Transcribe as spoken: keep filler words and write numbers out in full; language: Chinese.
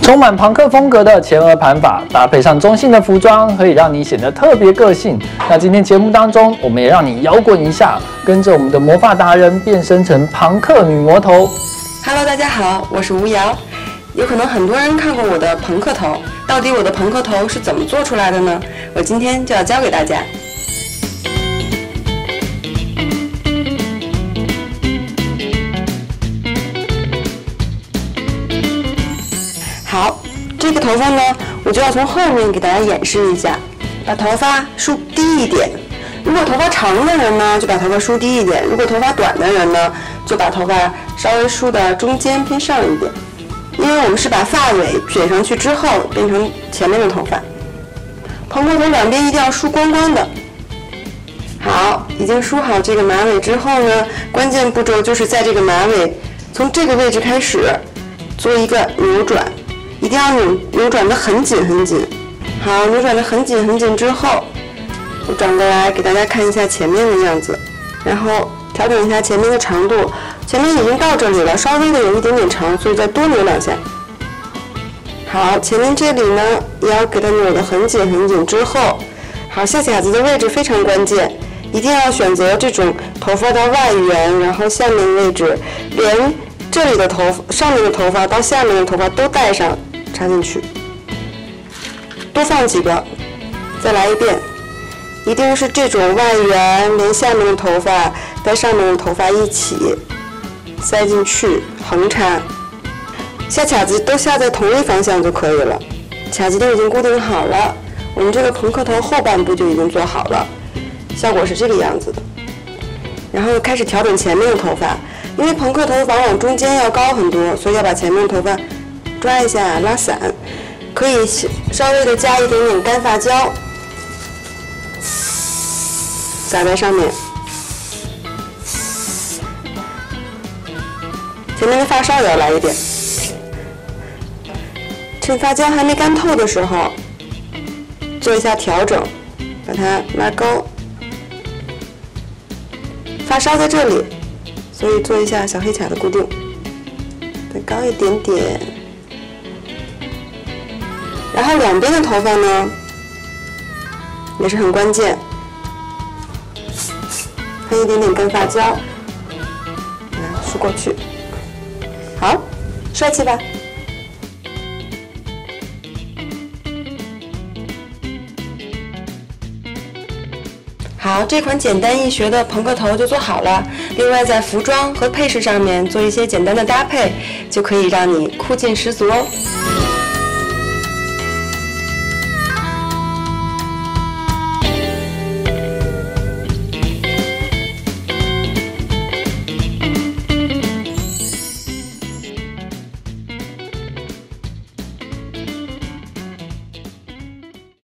充满朋克风格的前额盘法，搭配上中性的服装，可以让你显得特别个性。那今天节目当中，我们也让你摇滚一下，跟着我们的魔法达人变身成朋克女魔头。 Hello， 大家好，我是吴瑶。有可能很多人看过我的朋克头，到底我的朋克头是怎么做出来的呢？我今天就要教给大家。好，这个头发呢，我就要从后面给大家演示一下，把头发梳低一点。如果头发长的人呢，就把头发梳低一点；如果头发短的人呢，就把头发稍微梳的中间偏上一点。因为我们是把发尾卷上去之后变成前面的头发，蓬头头两边一定要梳光光的。好，已经梳好这个马尾之后呢，关键步骤就是在这个马尾从这个位置开始做一个扭转，一定要扭扭转的很紧很紧。好，扭转的很紧很紧之后，我转过来给大家看一下前面的样子，然后调整一下前面的长度。前面已经到这里了，稍微的有一点点长，所以再多扭两下。好，前面这里呢也要给它扭得很紧很紧之后，好，下卡子的位置非常关键，一定要选择这种头发的外缘，然后下面位置连这里的头发上面的头发到下面的头发都带上插进去，多放几个，再来一遍，一定是这种外缘连下面的头发带上面的头发一起塞进去，横插，下卡子都下在同一方向就可以了。卡子都已经固定好了，我们这个朋克头后半部就已经做好了，效果是这个样子的。然后开始调整前面的头发，因为朋克头往往中间要高很多，所以要把前面的头发抓一下拉散，可以稍微的加一点点干发胶撒在上面。前面的发梢也要来一点，趁发胶还没干透的时候做一下调整，把它拉高，发梢在这里，所以做一下小黑卡的固定，再高一点点。然后两边的头发呢也是很关键，喷一点点干发胶，来梳过去。好，帅气吧？好，这款简单易学的朋克头就做好了。另外，在服装和配饰上面做一些简单的搭配，就可以让你酷劲十足哦。